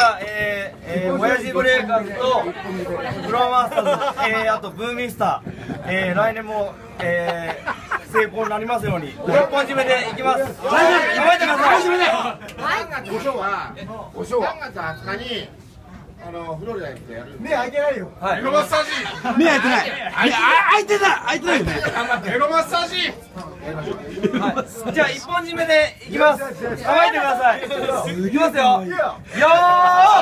は親父ブレイカーズとフロアマスターズ、あとブーミンスター、来年も成功になりますように6本締めでいきます。頑張ってください。 3月5勝は3月20日にフロリダでやる。 目開いてないよ。 エロマッサージ。 目開いてない。開いてないよね。 エロマッサージ。 じゃあ1本締めでいきます。頑張ってください。いきますよ。よー